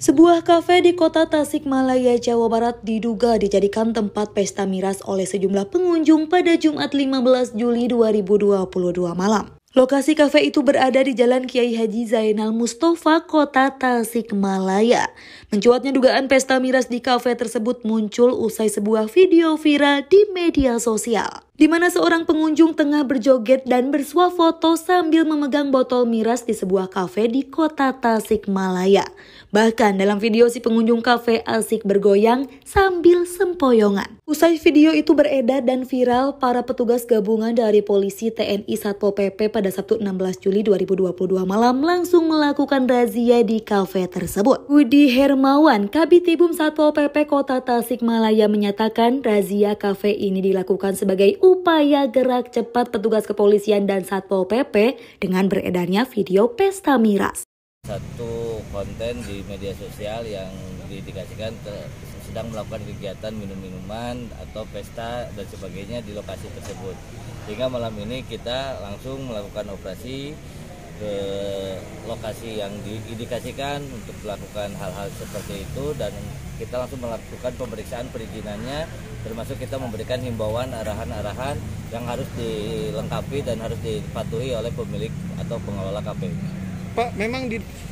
Sebuah kafe di kota Tasikmalaya, Jawa Barat diduga dijadikan tempat pesta miras oleh sejumlah pengunjung pada Jumat 15 Juli 2022 malam. Lokasi kafe itu berada di Jalan Kiai Haji Zainal Mustafa, kota Tasikmalaya. Mencuatnya dugaan pesta miras di kafe tersebut muncul usai sebuah video viral di media sosial, di mana seorang pengunjung tengah berjoget dan bersuah foto sambil memegang botol miras di sebuah kafe di kota Tasikmalaya. Bahkan dalam video si pengunjung kafe asik bergoyang sambil sempoyongan. Usai video itu beredar dan viral, para petugas gabungan dari polisi, TNI, Satpol PP pada Sabtu 16 Juli 2022 malam langsung melakukan razia di kafe tersebut. Budi Hermawan, Kabitibum Satpol PP Kota Tasikmalaya menyatakan razia kafe ini dilakukan sebagai upaya gerak cepat petugas kepolisian dan Satpol PP dengan beredarnya video pesta miras. Satu konten di media sosial yang diindikasikan sedang melakukan kegiatan minum-minuman atau pesta dan sebagainya di lokasi tersebut. Sehingga malam ini kita langsung melakukan operasi ke lokasi yang diindikasikan untuk melakukan hal-hal seperti itu, dan kita langsung melakukan pemeriksaan perizinannya, termasuk kita memberikan himbauan arahan-arahan yang harus dilengkapi dan harus dipatuhi oleh pemilik atau pengelola kafe. Pak, memang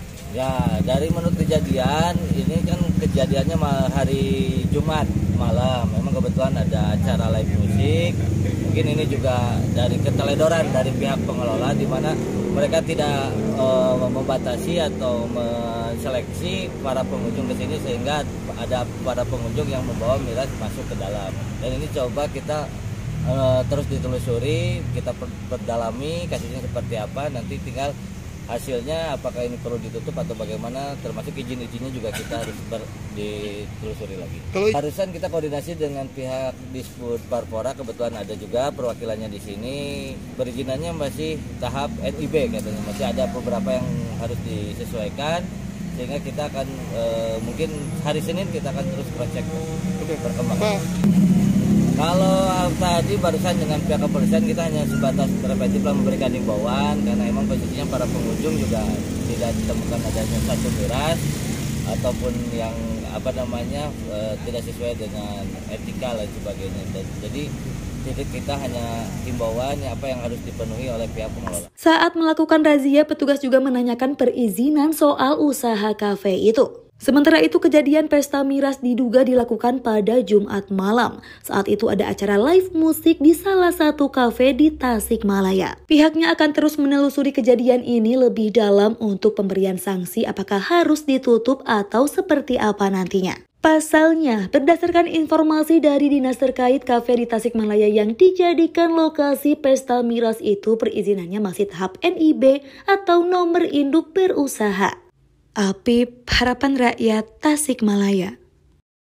ya, dari menurut kejadian ini kan kejadiannya hari Jumat malam. Memang kebetulan ada acara live musik. Mungkin ini juga dari keteledoran dari pihak pengelola, di mana mereka tidak membatasi atau menseleksi para pengunjung ke sini, sehingga ada para pengunjung yang membawa miras masuk ke dalam. Dan ini coba kita terus ditelusuri, kita perdalami kasusnya seperti apa, nanti tinggal hasilnya apakah ini perlu ditutup atau bagaimana, termasuk izin-izinnya juga kita harus ditelusuri lagi. Harusan kita koordinasi dengan pihak Disbud Parpora, kebetulan ada juga perwakilannya di sini. Perizinannya masih tahap NIB katanya, masih ada beberapa yang harus disesuaikan, sehingga kita akan mungkin hari Senin kita akan terus cross-check perkembangan. Kalau tadi barusan dengan pihak kepolisian kita hanya sebatas preventif memberikan himbauan, karena memang posisinya para pengunjung juga tidak ditemukan adanya satu miras ataupun yang tidak sesuai dengan etika dan sebagainya. Jadi kita hanya himbauan apa yang harus dipenuhi oleh pihak pengelola. Saat melakukan razia, petugas juga menanyakan perizinan soal usaha kafe itu. Sementara itu, kejadian pesta miras diduga dilakukan pada Jumat malam. Saat itu ada acara live musik di salah satu kafe di Tasikmalaya. Pihaknya akan terus menelusuri kejadian ini lebih dalam untuk pemberian sanksi apakah harus ditutup atau seperti apa nantinya. Pasalnya, berdasarkan informasi dari dinas terkait, kafe di Tasikmalaya yang dijadikan lokasi pesta miras itu perizinannya masih tahap NIB atau nomor induk berusaha. Apip, Harapan Rakyat, Tasikmalaya.